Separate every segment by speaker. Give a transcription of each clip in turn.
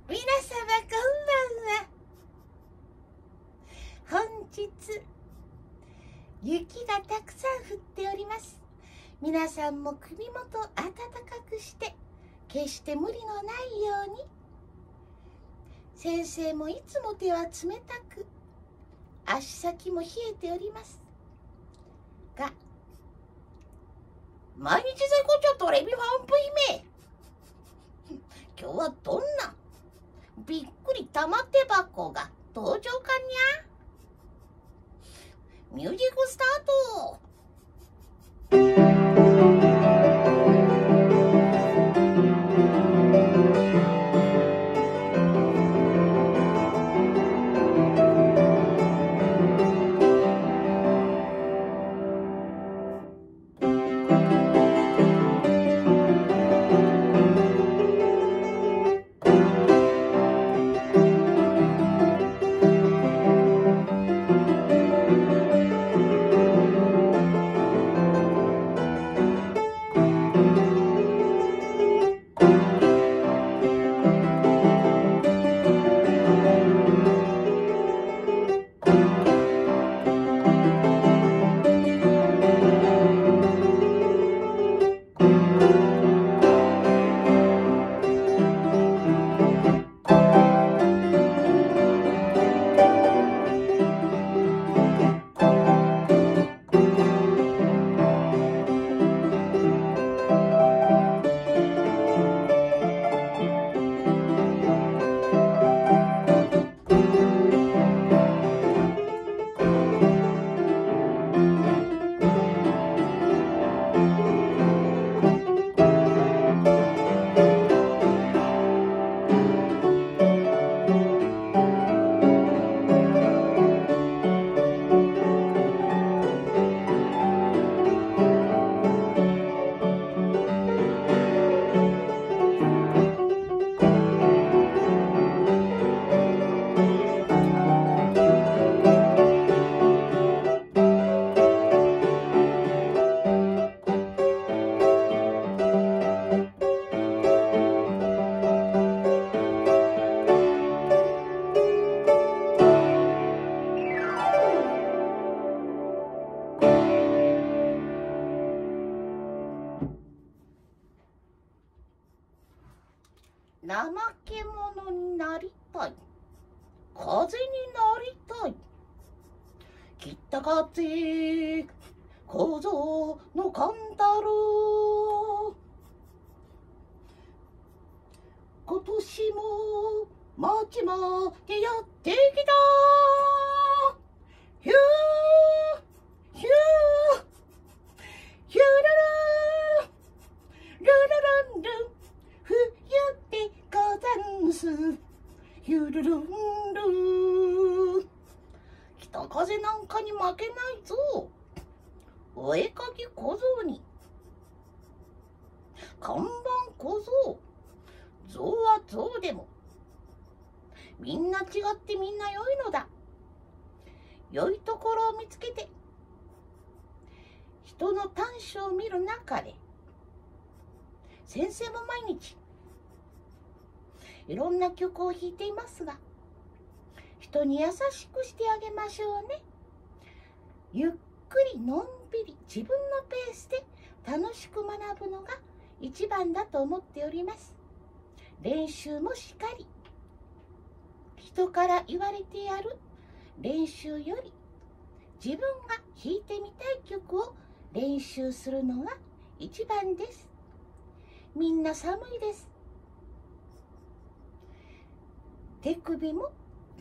Speaker 1: 皆様こんばんは。本日雪がたくさん降っております。皆さんも首元暖かくして決して無理のないように。先生もいつも手は冷たく足先も冷えておりますが、毎日絶好調トレビファンプ姫、今日はどんなびっくり玉手箱が登場かにゃ。ミュージックスタート。怠け者になりたい、風になりたい、北風小僧の勘太郎、今年も待ちまでやってきた。ヒューヒューヒュララルラランルン、冬でござんす。ヒュルルンル、北風なんかに負けないぞ。お絵かき小僧に看板小僧、象は象でもみんな違ってみんな良いのだ。良いところを見つけて人の短所を見る中で、先生も毎日いろんな曲を弾いていますが、人に優しくしてあげましょうね。ゆっくりのんびり自分のペースで楽しく学ぶのが一番だと思っております。練習もしかり、人から言われてやる練習より自分が弾いてみたい曲を練習するのが一番です。みんな寒いです。手首も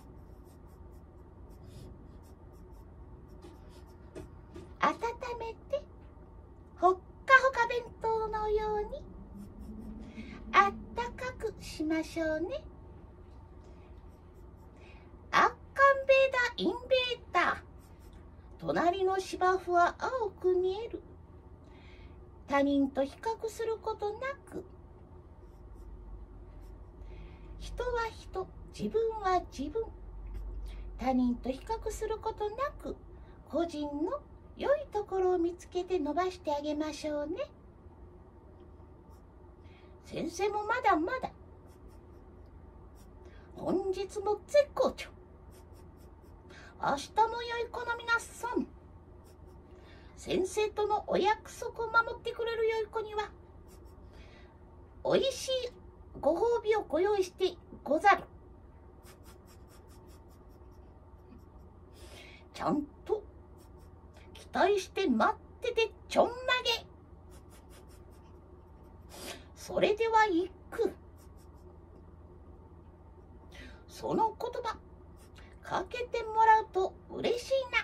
Speaker 1: 温めて、ほっかほか弁当のようにあったかくしましょうね。アッカンベーダインベーダ、隣の芝生は青く見える。他人と比較することなく、人は人、自分は自分、他人と比較することなく、個人の良いところを見つけて伸ばしてあげましょうね。先生もまだまだ本日も絶好調。明日も良い子の皆さん。先生とのお約束を守ってくれる良い子には、おいしいご褒美をご用意してござる。ちゃんと期待して待っててちょんまげ。それではいく。その言葉かけてもらうと嬉しいな。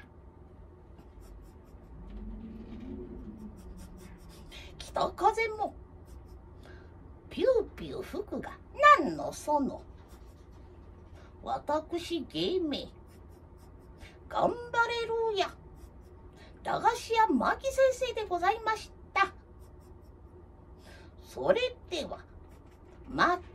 Speaker 1: 北風もピューピュー吹くが何のその。私芸名頑張れるや駄菓子屋牧先生でございました。それではまた。